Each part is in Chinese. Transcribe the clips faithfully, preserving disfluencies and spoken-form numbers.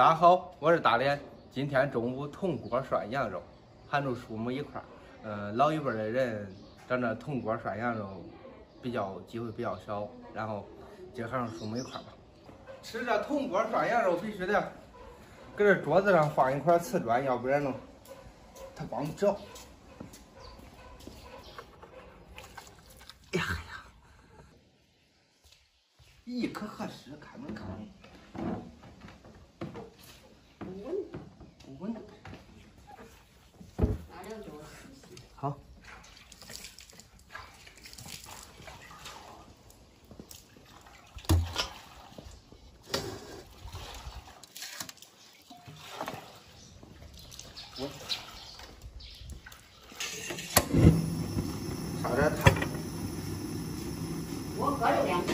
大家好，我是大连。今天中午铜锅涮羊肉，喊着叔母一块儿。嗯，老一辈的人整这铜锅涮羊肉比较机会比较少，然后今儿喊上叔母一块儿吧。吃这铜锅涮羊肉必须得搁这桌子上放一块瓷砖，要不然呢它光不着。哎呀呀！咦，可合适，看没看？不稳，不稳。好。我烧点汤。 我搁着两根。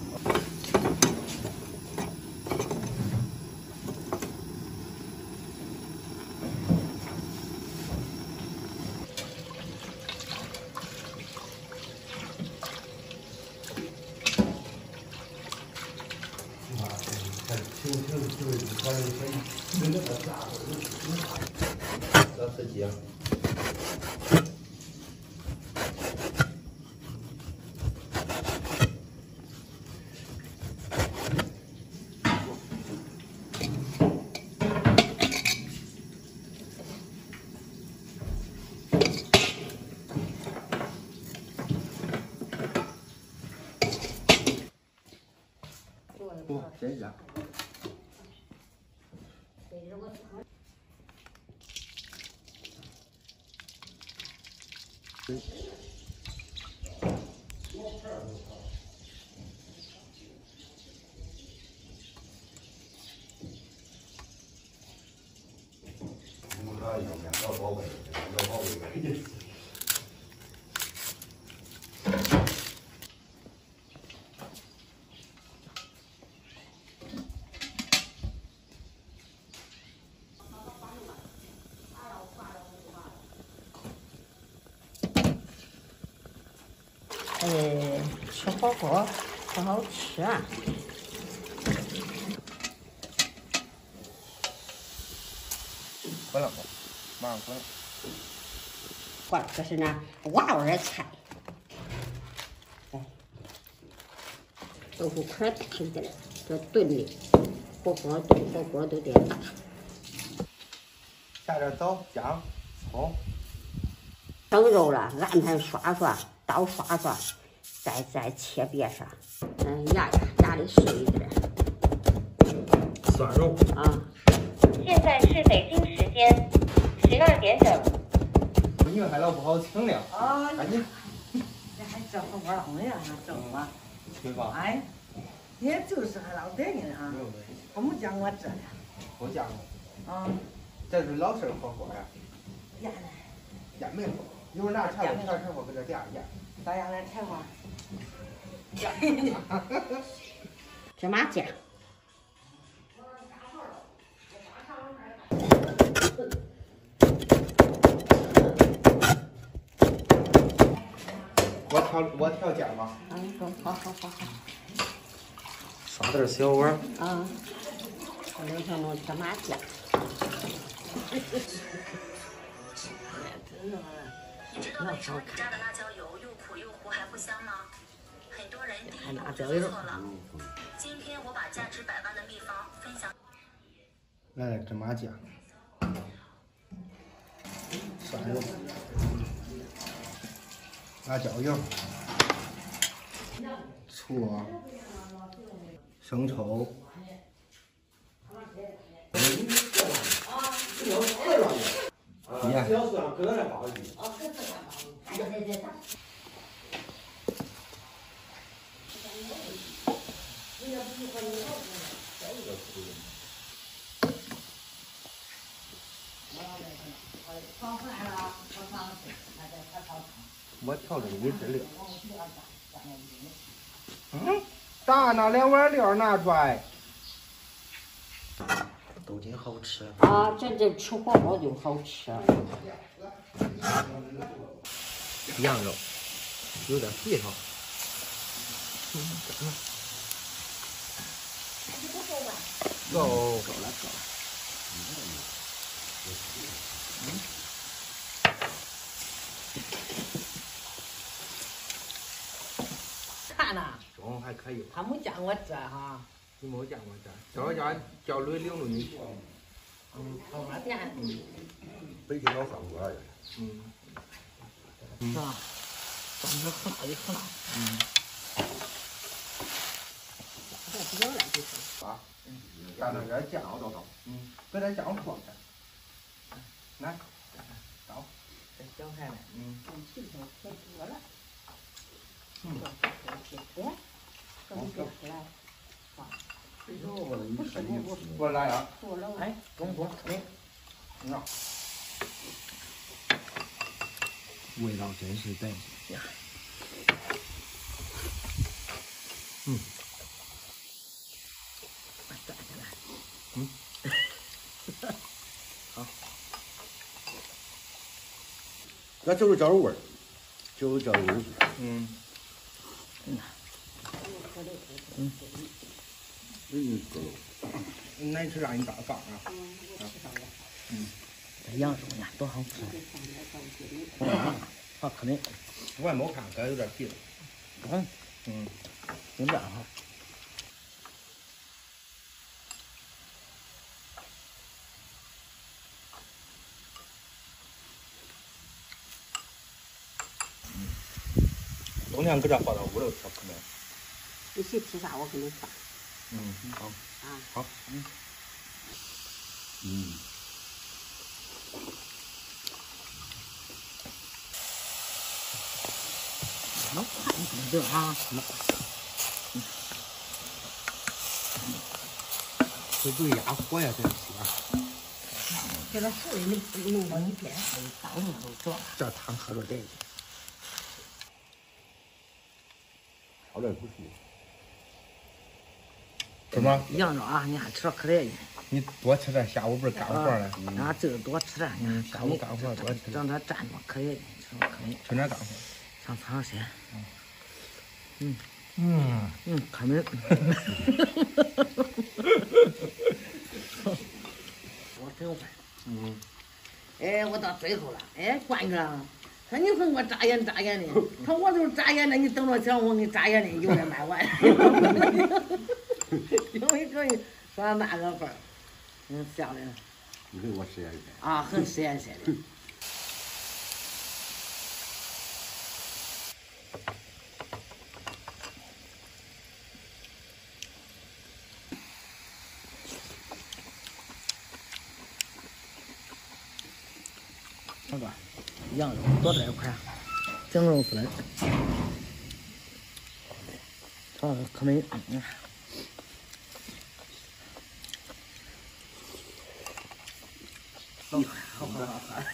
老司机啊！哇，真香！嗯。 呃，吃火锅可好吃啊！ 关了，马上关了。 关了，这是那娃娃的菜。哎，豆腐块大一点，这炖的火锅炖火锅都得大。 下点枣、姜、葱。 整肉了，按盘刷刷，刀刷刷，再再切别上。嗯，压压压的碎一点。 涮肉啊。 现在是北京时间十二点整。 我女孩老不好清凉。 啊， 赶紧。 这还整火锅红呀，还整啊？ 对吧？ 哎，也就是还老得劲啊。我没见过这的。 我见过。 啊。 这是老式火锅呀。 盐呢？ 盐没有。一会儿拿柴火，拿柴火搁这点上盐。 咋样来柴火？ 芝麻酱。 我调我调酱吧。 嗯，好好好好。 刷点小碗。 啊，我留下弄芝麻酱。 你知道为什么你家的辣椒油又苦又糊还不香吗？很多人第一步就做错了。今天我把价值百万的秘方分享。 来点芝麻酱。涮肉。辣椒油。醋。生抽。盐。我调这个米汁料。嗯，大那两碗料拿出来。都挺好吃啊，这这吃火锅就好吃。 羊肉有点肥哈。嗯， 够够了够了。嗯。看呐， 中还可以。 他没见过这哈。 你没见过这，叫我家叫驴领着你去。 嗯，好半天。 嗯。 北京老饭馆儿。 嗯。 是吧？长得很大的很大。 嗯。 这不行了，就是。 啊。嗯。加点点酱，我倒倒。嗯。搁点酱放着。来。倒。 这小菜呢？ 嗯。 这皮头可多了。 嗯。 哎，这么多出来。啊。 不是不是， 我来了。 做了哎，中国对。 那。 味道真是得。 嗯。 我站起来。 嗯。 好。 那就是这味儿，就是这味儿。 嗯。 嗯。 嗯。嗯，够。 那吃让你咋放啊？嗯。 这羊肉呢，多好吃！嗯，好可能。 我也没看，感觉有点皮了。 嗯。 嗯。 有点哈。 冬天搁这放到屋里吃可能。 你谁吃啥我给你放。 嗯，好。 啊。 好。嗯。 嗯。 能看你这啊。 这对压火呀，真是。 给它水你弄到一边，当里头做。 这汤喝着得。 好点不是。 什么？ 羊肉啊，你还吃可乐呢。 你多吃点，下午不是干活呢？ 啊，这个多吃点。 嗯，下午干活多吃。 让它蘸着可乐，吃可乐。 吃点干活。 上苍山。 嗯。嗯。 嗯，开门。我真会。 嗯。 哎，我到最后了，哎，关哥，说你说我眨眼眨眼的，说我就是眨眼的，你等着瞧，我给你眨眼的，永远卖完。因为可以说那个份儿，嗯，笑的。 你给我实验一下。 啊，很实验性的。那个羊肉多这一块，整肉丝，炒可美。嗯。好好好好。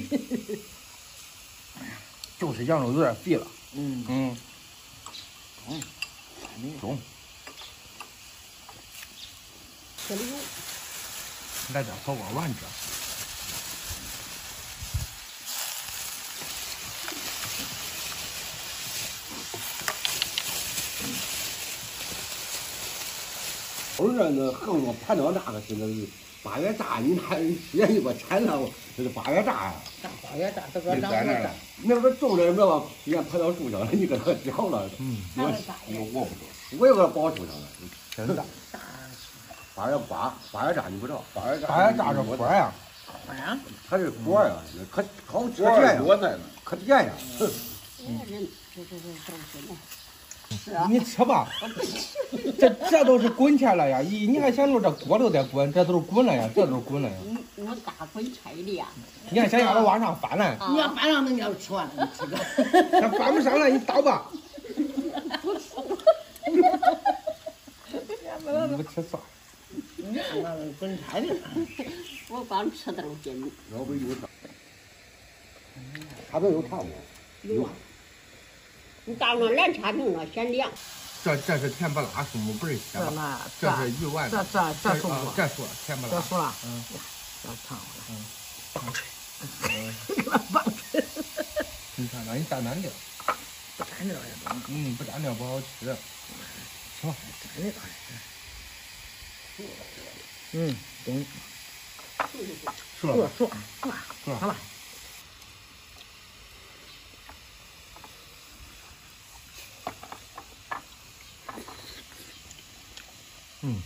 就是羊肉有点肥了。 嗯嗯。 嗯。 中。 这里有。 来点火锅丸子。 我说那横我盘到那个是那是八月炸，你那时间就给我铲了，这是八月炸呀。 啥八月炸？这个长月炸。 那不种着没把时间盘到树上了，你给它掉了。 嗯。 我我我不知道，我也给它保树上了。 真的。 八月八八月炸你不知道，八月炸。 八月炸是果呀。 果呀。 它是果呀，可好吃甜呀， 果在呢， 可甜呀。 嗯。人这这这都是呢。 你吃吧，这这都是滚起来呀！咦，你还想着这锅都在滚，这都是滚了呀，这都是滚了呀。 我我大滚菜的呀！ 你看想要它往上翻来， 你要翻上那你要吃完了，你吃个。 它翻不上来，你倒吧。 不吃。 你不吃算。 你看那滚菜的，我光吃豆筋。 要不有汤，他这有汤吗？有。 你到那来茶瓶了，嫌凉。 这这是甜不辣树木，不是咸辣。 这是鱼丸。 这这这熟了。 这熟了，甜不辣。 这熟了。 嗯。 这烫了。 嗯。棒槌。 嗯。给它棒槌。 你看，那你蘸蘸料。 不蘸料也中。 嗯，不蘸料不好吃。吃吧。 蘸料。 嗯，懂。 是了， 说说说，好吧。 嗯。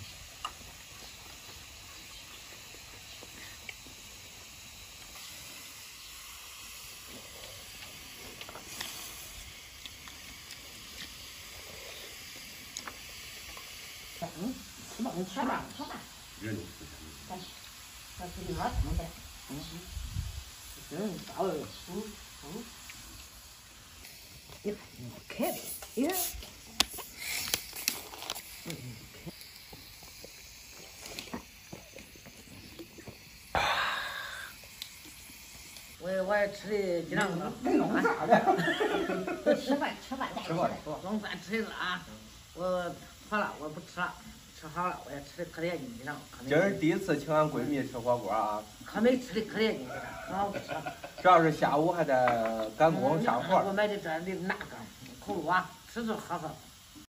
嗯，吃吧，你吃吧，吃吧。 人都咱咱自己拿汤呗。嗯嗯，嗯，到了，嗯嗯。 你看，开的，耶。嗯，开。我我也吃的几两个。 没弄啥的。 吃饭吃饭再吃饭。 中饭吃一次啊！我好了，我不吃了。吃好了，我也吃的可带劲去了。 今儿第一次请俺闺蜜吃火锅啊！ 可没吃的可带劲去了，可好吃了。 主要是下午还在赶工上活。 我买的这的那个口啊，吃着喝喝。